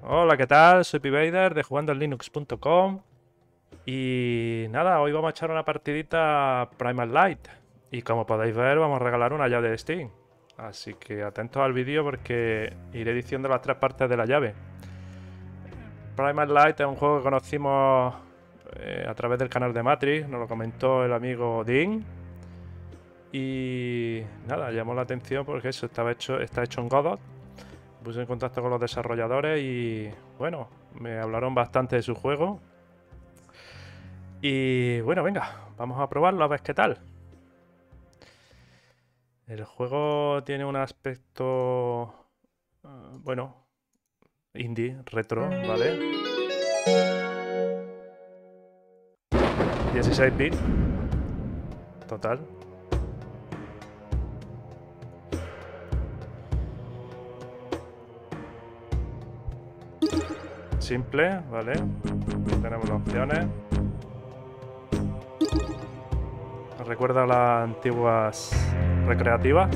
Hola, ¿qué tal? Soy Pivader de jugandoenlinux.com y nada, hoy vamos a echar una partidita a Primal Light y como podéis ver vamos a regalar una llave de Steam. Así que atentos al vídeo porque iré diciendo las tres partes de la llave. Primal Light es un juego que conocimos a través del canal de Matrix, nos lo comentó el amigo Dean. Y nada, llamó la atención porque eso está hecho en Godot. Puse en contacto con los desarrolladores y bueno, me hablaron bastante de su juego. Y bueno, venga, vamos a probarlo a ver qué tal. El juego tiene un aspecto, bueno, indie, retro, ¿vale? 16 bits, total. Simple, ¿vale? Tenemos las opciones. Nos recuerda a las antiguas recreativas.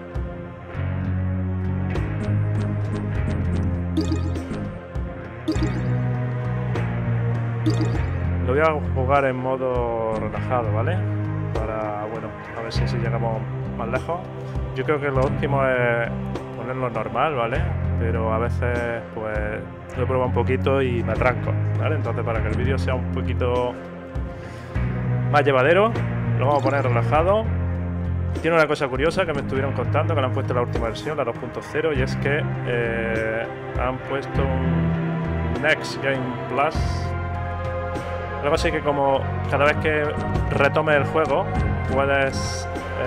Lo voy a jugar en modo relajado, ¿vale? Para, bueno, a ver si llegamos más lejos. Yo creo que lo óptimo es ponerlo normal, ¿vale? Pero a veces, pues, lo pruebo un poquito y me atranco, ¿vale? Entonces, para que el vídeo sea un poquito más llevadero, lo vamos a poner relajado. Tiene una cosa curiosa que me estuvieron contando, que le han puesto la última versión, la 2.0, y es que han puesto un Next Game Plus. Lo que pasa es que como cada vez que retomes el juego, puedes,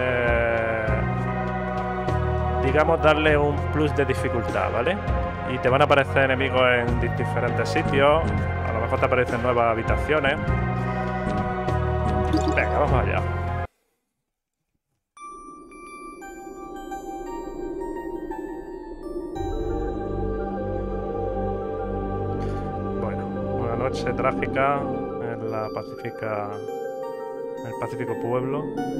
digamos, darle un plus de dificultad, ¿vale? Y te van a aparecer enemigos en diferentes sitios, a lo mejor te aparecen nuevas habitaciones. Venga, vamos allá. Bueno, una noche trágica en la Pacífica, en el Pacífico Pueblo.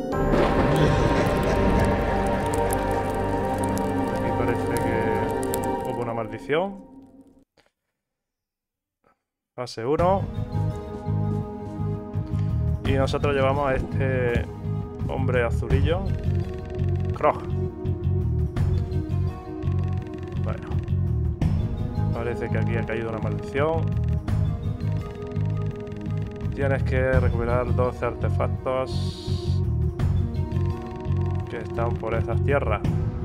Aquí parece que hubo una maldición. Fase 1. Y nosotros llevamos a este hombre azulillo, Krog. Bueno, parece que aquí ha caído una maldición. Tienes que recuperar 12 artefactos que están por esas tierras.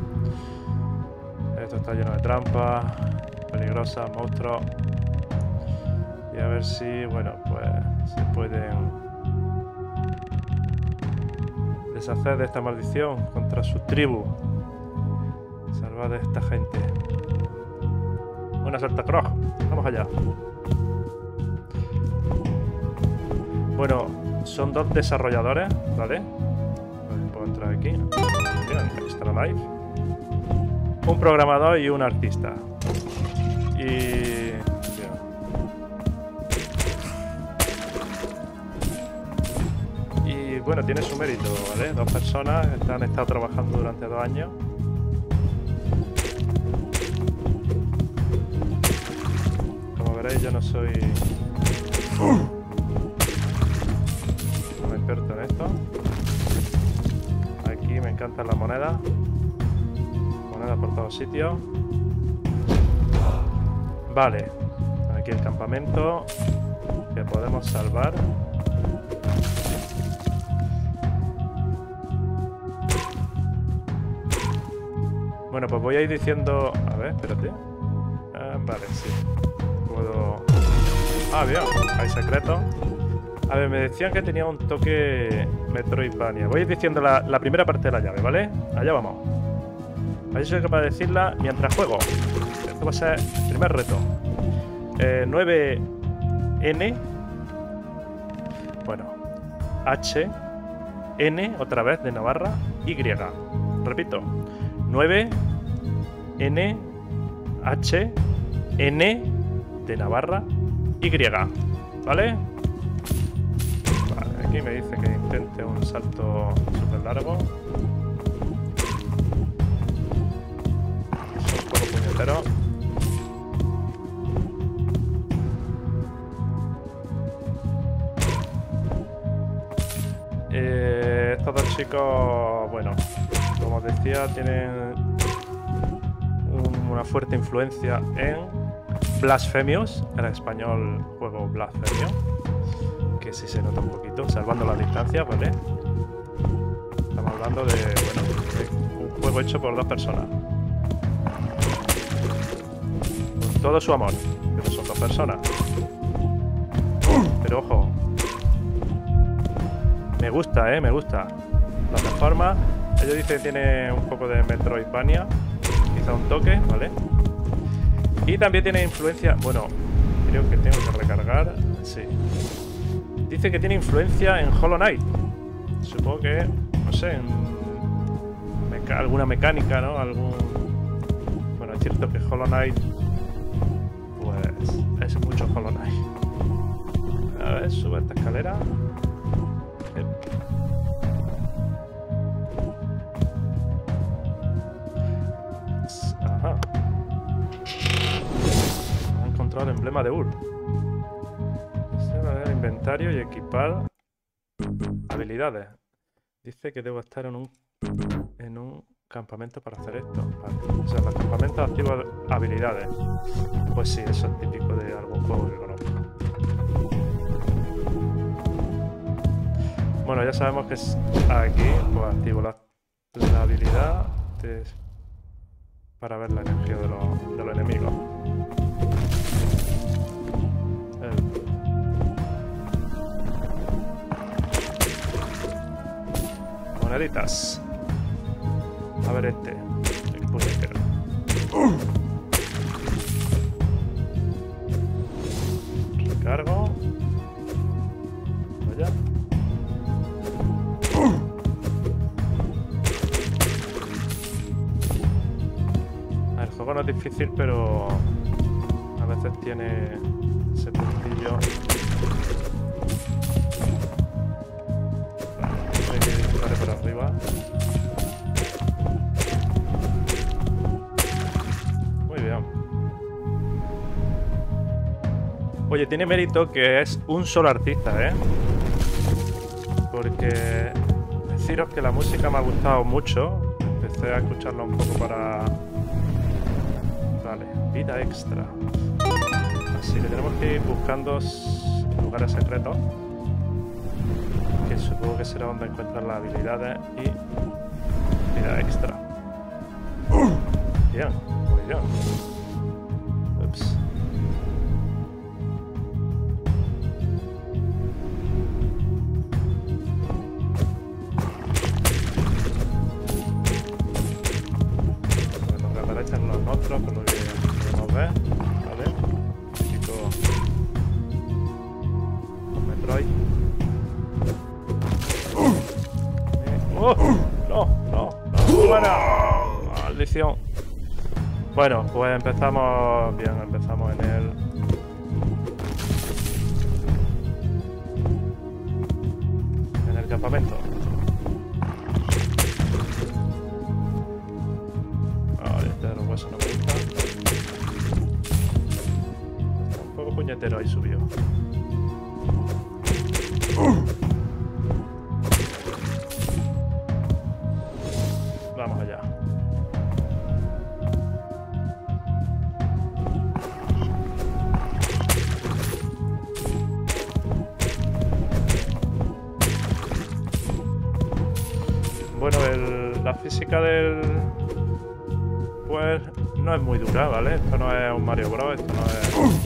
Esto está lleno de trampas peligrosas, monstruos. Y a ver si, bueno, pues se pueden deshacer de esta maldición contra su tribu. Salvar de esta gente. Buena suerte, Krog. Vamos allá. Bueno, son dos desarrolladores, ¿vale? Puedo entrar aquí. Bien, Extra Life. Un programador y un artista. Y bueno, tiene su mérito, ¿vale? Dos personas que han estado trabajando durante 2 años. Como veréis, yo no soy un experto en esto. Aquí me encantan las monedas. Monedas por todos sitios. Vale. Aquí el campamento que podemos salvar. Bueno, pues voy a ir diciendo... A ver, espérate. Vale, sí. Puedo... Ah, bien. Hay secretos. A ver, me decían que tenía un toque Metroidvania. Voy a ir diciendo la primera parte de la llave, ¿vale? Allá vamos. A ver si soy capaz de decirla mientras juego. Esto va a ser el primer reto. 9N. Bueno. H. N, otra vez, de Navarra. Y. Repito. 9 N H N de Navarra Y, ¿vale? Vale, aquí me dice que intente un salto súper largo. Es un poco puñetero. Estos dos chicos, bueno, como os decía, tienen una fuerte influencia en Blasphemous, en español juego Blasphemio, que sí se nota un poquito, salvando las distancias, ¿vale? Estamos hablando de, bueno, de un juego hecho por dos personas. Con todo su amor, pero son dos personas. Pero ojo, me gusta, me gusta. La plataforma, ellos dicen que tiene un poco de Metroidvania, quizá un toque, ¿vale? Y también tiene influencia, bueno, creo que tengo que recargar, sí. Dice que tiene influencia en Hollow Knight. Supongo que, no sé, en alguna mecánica, ¿no? Bueno, es cierto que Hollow Knight, pues, es mucho Hollow Knight. A ver, sube esta escalera. Ajá. He encontrado el emblema de Ur. El inventario y equipar habilidades. Dice que debo estar en un campamento para hacer esto. Vale. O sea, los campamentos activan habilidades. Pues sí, eso es típico de algún juego que conozco. Bueno, ya sabemos que aquí pues activo la habilidad para ver la energía de los enemigos. Moneditas. A ver este. El puñetero. Recargo. Vaya. El juego no es difícil, pero a veces tiene ese puntillo. Hay que disparar por arriba. Muy bien. Oye, tiene mérito que es un solo artista, porque deciros que la música me ha gustado mucho. Empecé a escucharla un poco para... Vale, vida extra. Así que tenemos que ir buscando lugares secretos, que supongo que será donde encuentran las habilidades y vida extra. Bien, muy bien. Ups. Bueno, que aparecen los monstruos, por lo que podemos ver, ¿vale? Típico Metroid. ¡Oh! ¡No! ¡No! ¡No! ¡Buena! ¡Maldición! Bueno, pues empezamos bien, empezamos en el campamento. Este de los huesos no me gusta. Está un poco puñetero ahí subió. Vamos allá. Bueno, la física del... pues no es muy dura, ¿vale? Esto no es un Mario Bros, esto no es...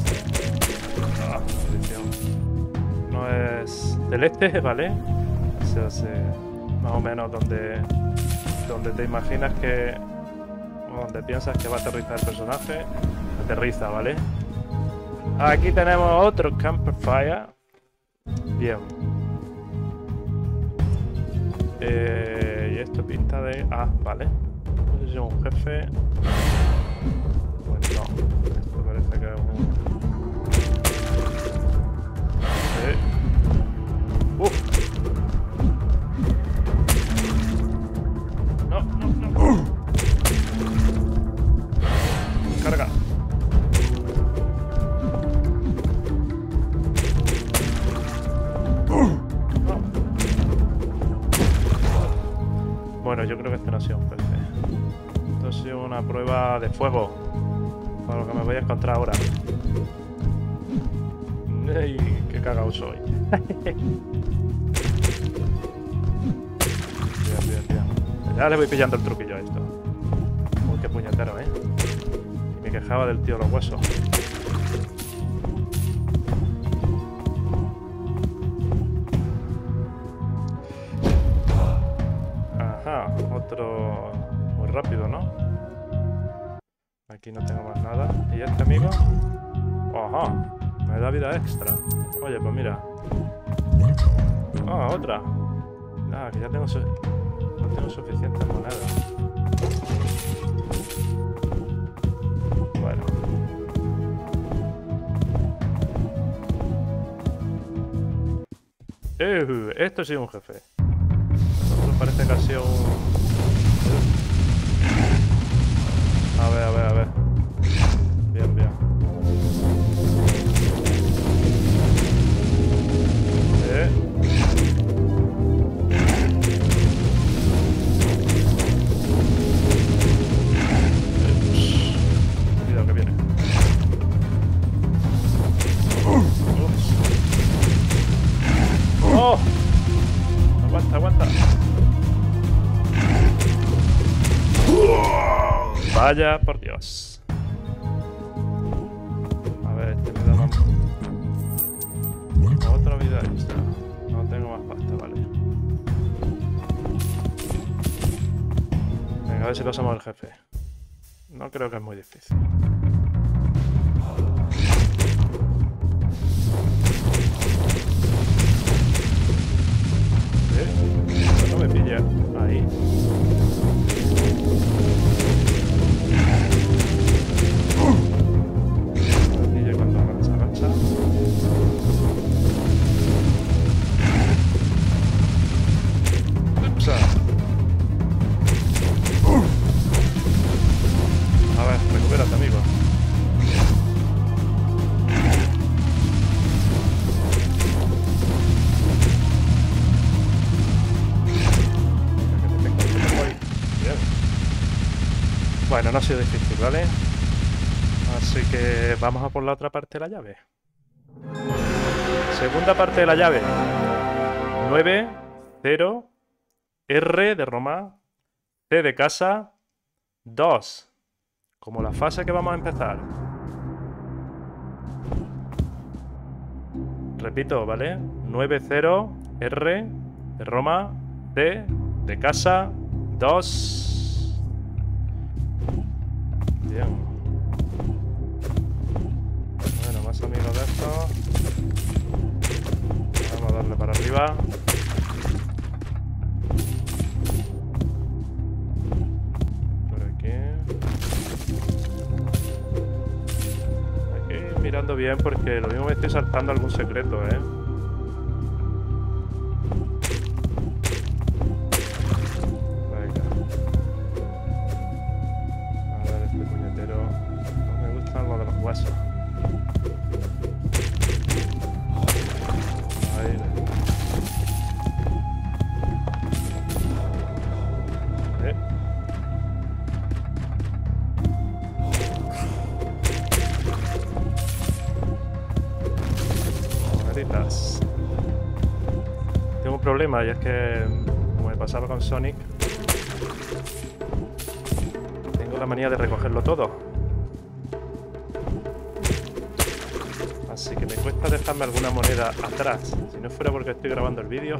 no es celeste, ¿vale? Se hace más o menos donde te imaginas que... o donde piensas que va a aterrizar el personaje, aterriza, ¿vale? Aquí tenemos otro Campfire. Bien. Y esto pinta de... ah, vale. No sé si es un jefe... pues no. Esto parece que es un... No, no, no. Carga. No. bueno, yo creo que este no ha sido un jefe. Esto ha sido una prueba de fuego. Para lo que me voy a encontrar ahora. ¡Ey! ¡Qué cagao soy! Bien. Ya le voy pillando el truquillo a esto. Uy, qué puñetero, ¿eh? Y me quejaba del tío de los huesos. Ajá, otro muy rápido, ¿no? Aquí no tengo más nada. ¿Y este amigo? Ajá, me da vida extra. Oye, pues mira. Ah, otra. Nada, que ya tengo no tengo suficientes monedas. Bueno. Esto sí es un jefe. Esto parece que ha sido un... A ver. Bien. Cuidado que viene. Ups. ¡Oh! Aguanta. Vaya, por Dios. A ver, este me da más... Otra vida extra. No tengo más pasta, vale. Venga, a ver si pasamos al jefe. No creo que es muy difícil. No me pilla. Ahí. Cuando agacha. A ver, recupérate, amigo. Bien. Bueno, no ha sido difícil, ¿vale? Así que vamos a por la otra parte de la llave. Segunda parte de la llave. 9, 0, R de Roma, C de casa, 2. Como la fase que vamos a empezar. Repito, ¿vale? 9, 0, R de Roma, C de casa, 2. Bien. Bueno, más amigos de esto. Vamos a darle para arriba. Por aquí. Hay que ir mirando bien porque lo mismo me estoy saltando algún secreto, ¿eh? Venga. A ver, este puñetero. No me gustan los de los huesos. Ahí. Moneditas. Tengo un problema y es que, como me pasaba con Sonic, tengo la manía de recogerlo todo. Así que me cuesta dejarme alguna moneda atrás. Si no fuera porque estoy grabando el vídeo.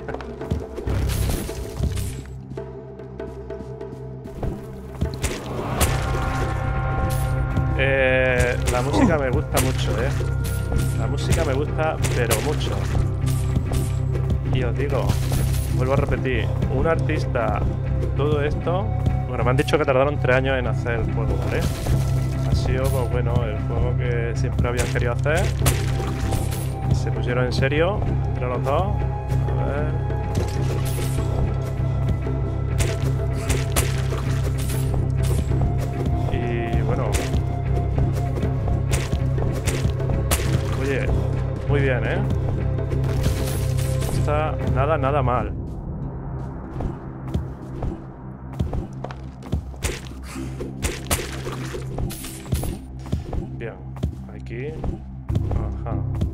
La música me gusta mucho, ¿eh? La música me gusta, pero mucho. Y os digo, vuelvo a repetir, un artista, todo esto... Bueno, me han dicho que tardaron 3 años en hacer el juego, ¿vale? Ha sido, pues bueno, el juego que siempre habían querido hacer. Se pusieron en serio entre los dos. A ver. Y bueno. Oye, muy bien, ¿eh? No está nada mal. aquí. Ajá.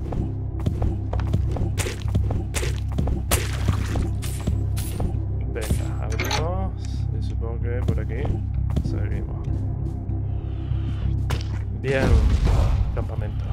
Venga, abrimos. Y supongo que por aquí seguimos. Bien. Campamento.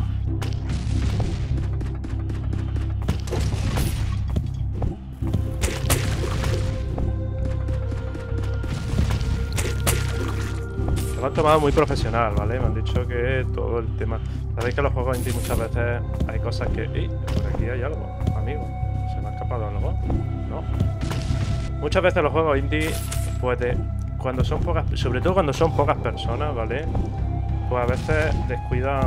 Lo han tomado muy profesional, ¿vale? Me han dicho que todo el tema... Sabéis que los juegos indie muchas veces hay cosas que... ¡Ey! Por aquí hay algo, amigo. ¿Se me ha escapado algo? No. Muchas veces los juegos indie, pues cuando son pocas... Sobre todo cuando son pocas personas, ¿vale? Pues a veces descuidan...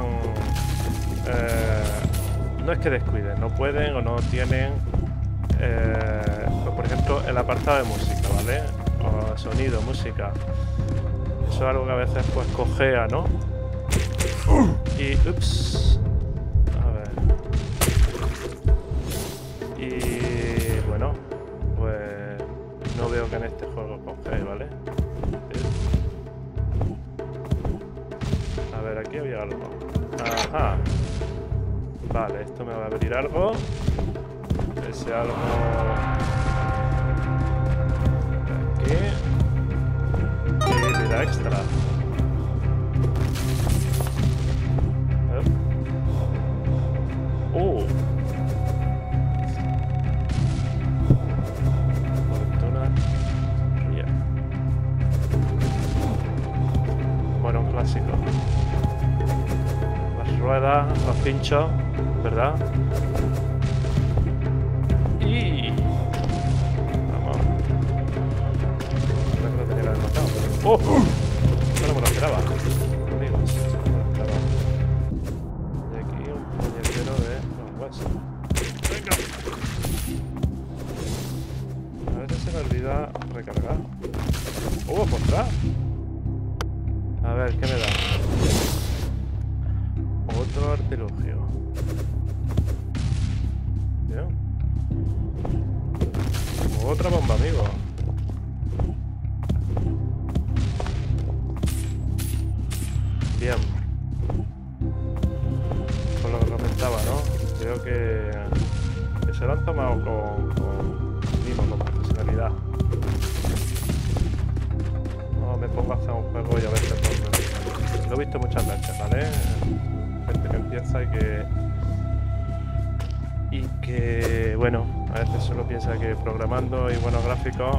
no es que descuiden, no pueden o no tienen... pues por ejemplo, el apartado de música, ¿vale? O sonido, música... Eso es algo que a veces pues cojea, ¿no? Y... ups. A ver. Y... bueno, pues... no veo que en este juego cojee, ¿vale? A ver, aquí había algo. Ajá. Vale, esto me va a abrir algo. Ese algo... aquí. Vida extra. Bueno, un clásico. Las ruedas, los pinchos, ¿verdad? Y... vamos. Creo que lo tenía que haber matado. ¡Oh! No me lo esperaba. Amigos, no me lo esperaba. Y aquí un puñetero de los huesos. ¡Venga! A veces se me olvida recargar. ¡Oh, por atrás! A ver, ¿qué me da? Otro artilugio. Bien. Otra bomba, amigo. Bien. Por lo que comentaba, ¿no? Creo que se lo han tomado con mimo, con profesionalidad. No me pongo a hacer un juego y a veces pues, lo he visto muchas veces, ¿vale? Gente que empieza y que bueno, a veces solo piensa que programando y buenos gráficos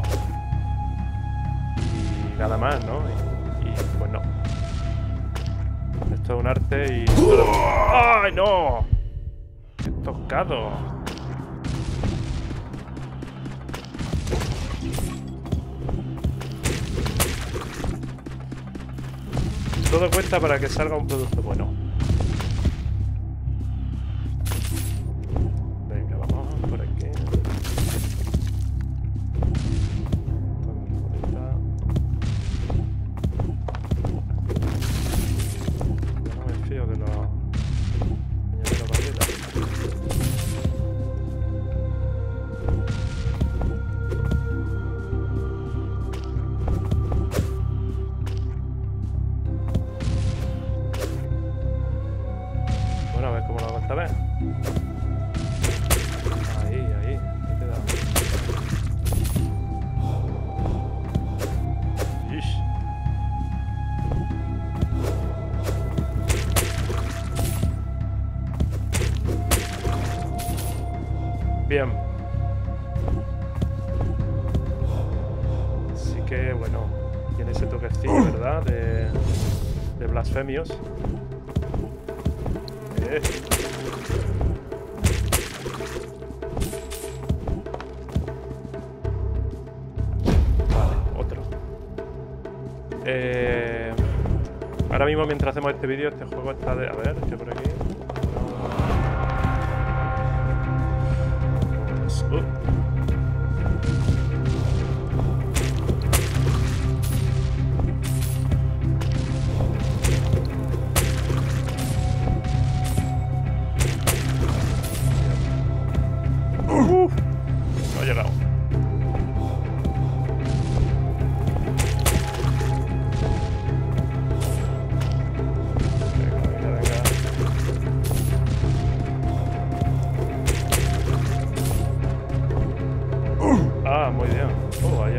y nada más, ¿no? Y pues no. Esto es un arte y... ¡ay, no! ¡Qué tocado! Todo cuenta para que salga un producto bueno. Venga, vamos por aquí. No me fío de los puñeteros barritas. Bueno, a ver cómo lo hago esta vez. Ahí queda. Ish. Bien. Así que, bueno, tiene ese toquecillo, ¿verdad? De blasfemios. Vale, otro. Ahora mismo, mientras hacemos este vídeo, este juego está de... A ver, ¿qué por aquí? No ha llegado. Venga.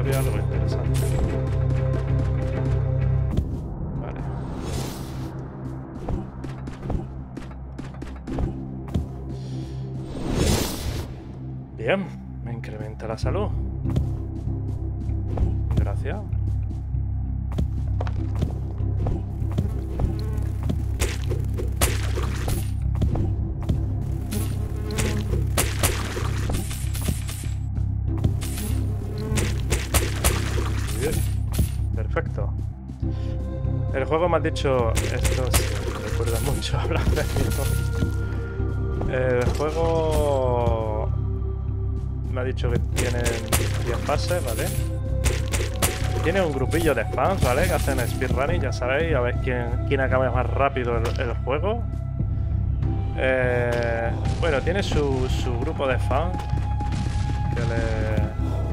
historia algo interesante. Vale. Bien, me incrementa la salud. Gracias. Perfecto. El juego me ha dicho... Esto me recuerda mucho a hablar de esto. El juego me ha dicho que tiene 10 fases, ¿vale? Tiene un grupillo de fans, ¿vale? Que hacen speedrunning, ya sabéis, a ver quién acaba más rápido el juego. Bueno, tiene su grupo de fans que le...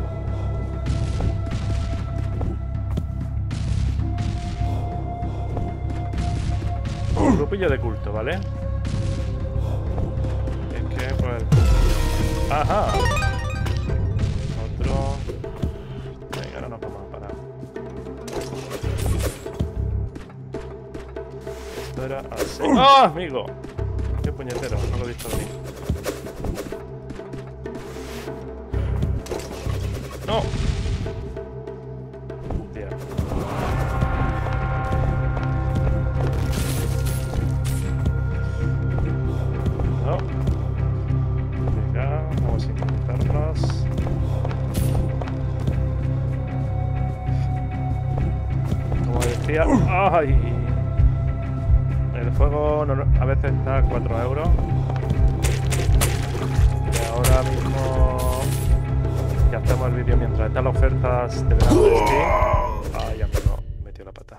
Un grupillo de culto, ¿vale? Es que, pues... ¡Ajá! Otro... Venga, ahora nos vamos a parar. Esto era así... ¡Oh, amigo! ¡Qué puñetero! No lo he visto venir. ¡No! Tía. No. Venga, vamos a intentarnos. Como decía... ¡Ay! El juego a veces está a 4 euros. Y ahora mismo que hacemos el vídeo mientras están las ofertas de verano de Steam. Ah, ya me metió la pata.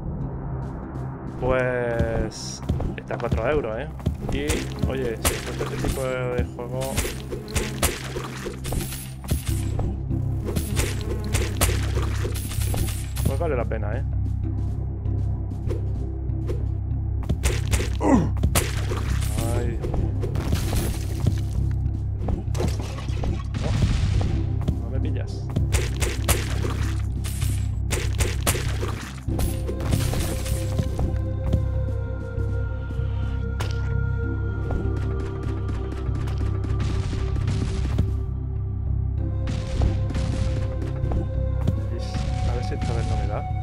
Pues está a 4 euros, ¿eh? Y, oye, si encuentro este tipo de juego... Pues vale la pena, ¿eh? Ay. No me pillas. A ver si esta vez no me da.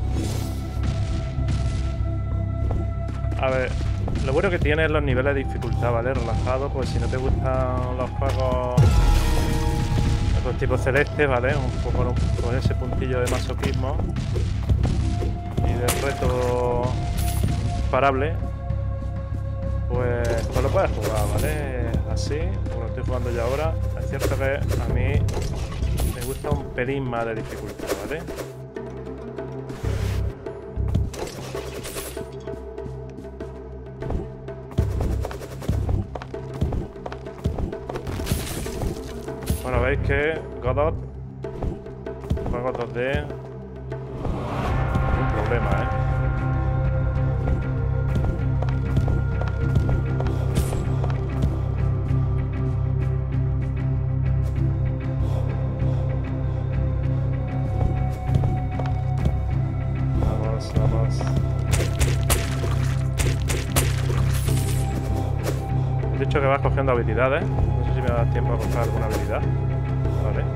A ver, lo bueno que tiene es los niveles de dificultad, ¿vale? Relajado, pues si no te gustan los juegos tipo celeste, ¿vale? Un poco con ese puntillo de masoquismo y de reto imparable, pues lo puedes jugar, ¿vale? Así, como lo estoy jugando yo ahora. Es cierto que a mí me gusta un pelín más de dificultad, ¿vale? Bueno, veis que Godot, juego 2D, un problema, ¿eh? Vamos, vamos. He dicho que vas cogiendo habilidades. No sé si me da tiempo a coger alguna habilidad. Vale.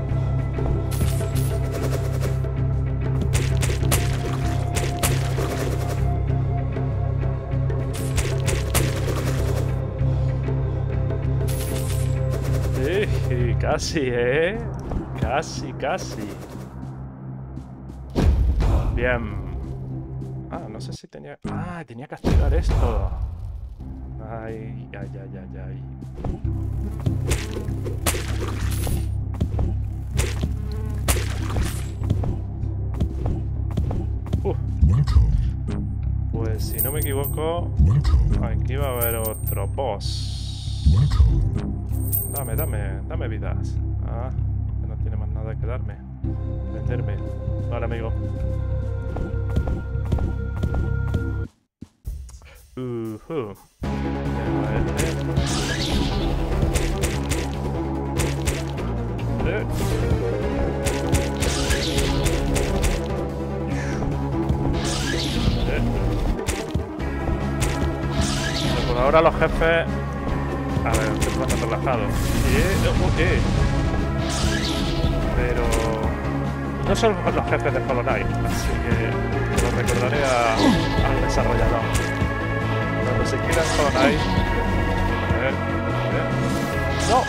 Sí, casi, ¿eh? Casi, casi. Bien. Ah, no sé si tenía... Ah, tenía que activar esto. Ay, ay, ay, ay, ay. Pues si no me equivoco, aquí va a haber otro boss. Dame vidas. Ah, no tiene más nada que darme. Venderme. Vale, amigo. ahora los jefes... A ver, estoy jugando relajado. Pero... no son los jefes de Hollow Knight, así que lo recordaré al desarrollador. Cuando se inspira en Hollow Knight... A ver... ¡No!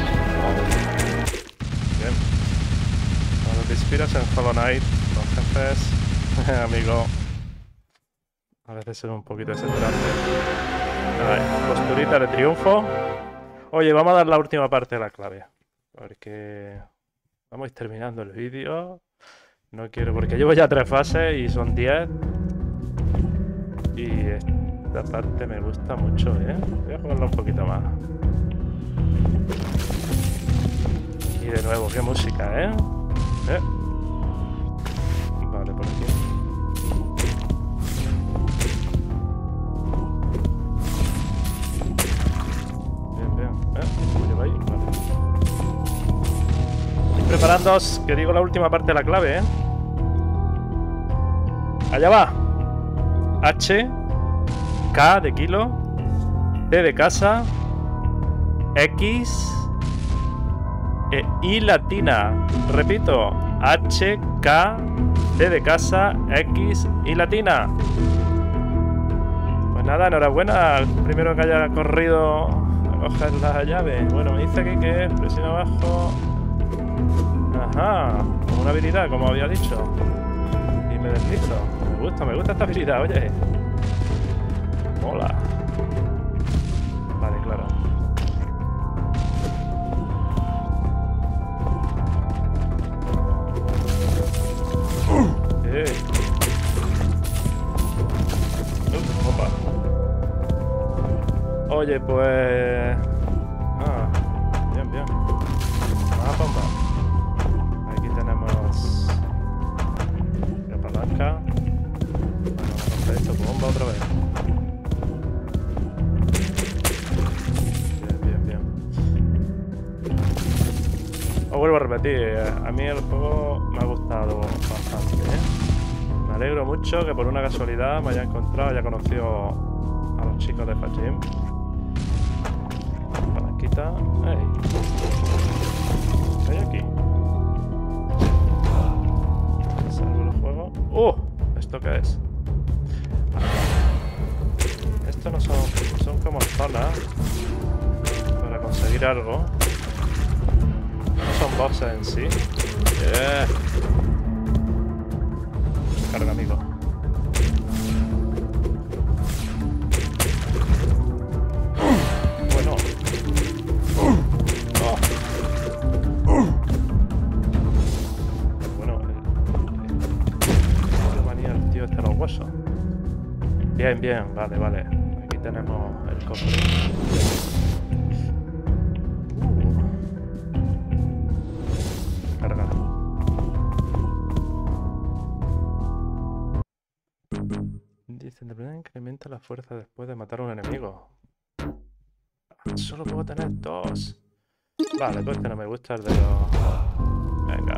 Bien. Cuando te inspiras en Hollow Knight, los jefes, amigo, a veces son un poquito desesperantes. Posturita de triunfo. Oye, vamos a dar la última parte de la clave. Porque vamos a ir terminando el vídeo. No quiero, porque llevo ya 3 fases y son 10. Y esta parte me gusta mucho, ¿eh? Voy a jugarla un poquito más. Y de nuevo, qué música, ¿eh? Vale, por aquí. Bien, bien. ¿Cómo lleva ahí? Vale. Y preparándoos, que digo la última parte de la clave, ¿eh? Allá va. H, K de kilo, T de casa, X e I latina. Repito, H, K, T de casa, X, I latina. Pues nada, enhorabuena al primero que haya corrido a coger la llave. Bueno, me dice aquí que presiona abajo. Ajá, como una habilidad, como había dicho. Y me deslizo. Me gusta esta habilidad, oye. Mola. Vale, claro. Opa. Oye, pues... bien, bien. Más bomba. Aquí tenemos... la palanca. Vamos a hacer esto con bomba otra vez. Bien, bien, bien. Os vuelvo a repetir, a mí el juego me ha gustado bastante, ¿eh? Me alegro mucho que por una casualidad me haya encontrado, haya conocido a los chicos de Fajim. Palanquita. ¡Ey! ¿Qué hay aquí? Salgo el juego. ¿Esto qué es? Esto no son como zonas para conseguir algo. No son bosses en sí. Carga, amigo. Bueno. Bueno, qué manía el tío este de los huesos. Bien, bien, vale, vale. Aquí tenemos el cofre. Carga. Dice, incrementa la fuerza después de matar a un enemigo. Solo puedo tener 2. Vale, pues este no me gusta, el de los... Venga.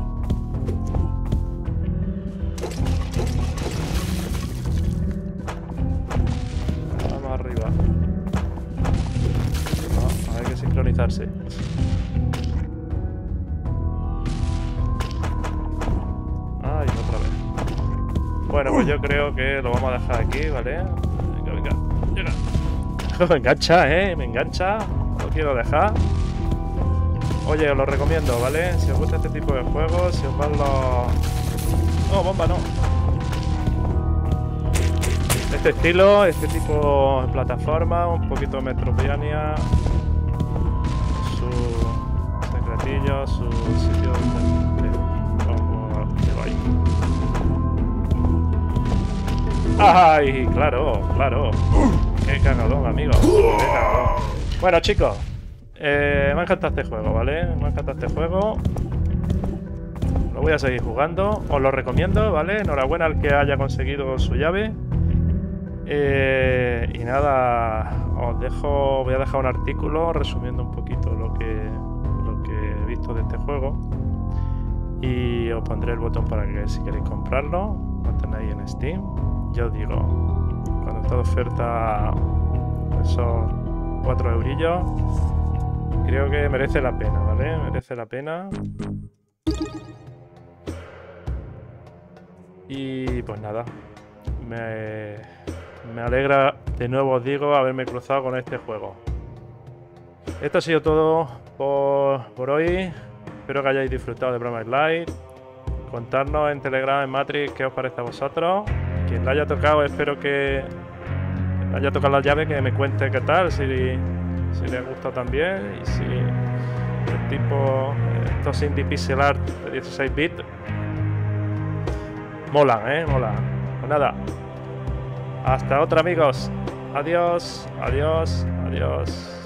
Vamos arriba. No, hay que sincronizarse. Ay, otra vez. Bueno, pues yo creo que lo vamos a dejar aquí, ¿vale? Venga, venga, llega. Me engancha, me engancha. No lo quiero dejar. Oye, os lo recomiendo, ¿vale? Si os gusta este tipo de juegos, si os van los... No, bomba no. Este estilo, este tipo de plataforma, un poquito Metroidvania, su secretillo, su sitio de... Vamos, llevo ahí. ¡Ay! Claro, claro. ¡Qué cagadón, amigo! ¡Qué cagadón! Bueno, chicos, me ha encantado este juego, ¿vale? Me ha encantado este juego. Lo voy a seguir jugando. Os lo recomiendo, ¿vale? Enhorabuena al que haya conseguido su llave. Y nada, os dejo, voy a dejar un artículo resumiendo un poquito lo que he visto de este juego. Y os pondré el botón para que si queréis comprarlo, lo tenéis en Steam. Ya os digo, cuando está de oferta Esos 4 eurillos. Creo que merece la pena, ¿vale? Merece la pena. Y pues nada. Me alegra, de nuevo os digo, haberme cruzado con este juego. Esto ha sido todo por hoy. Espero que hayáis disfrutado de Promised Light. Contadnos en Telegram, en Matrix, qué os parece a vosotros. Quien la haya tocado, espero que haya tocado la llave, que me cuente qué tal, si le gusta también. Y si el tipo, estos indie pixel art de 16 bits, molan, molan. Pues nada, hasta otra, amigos. Adiós, adiós, adiós.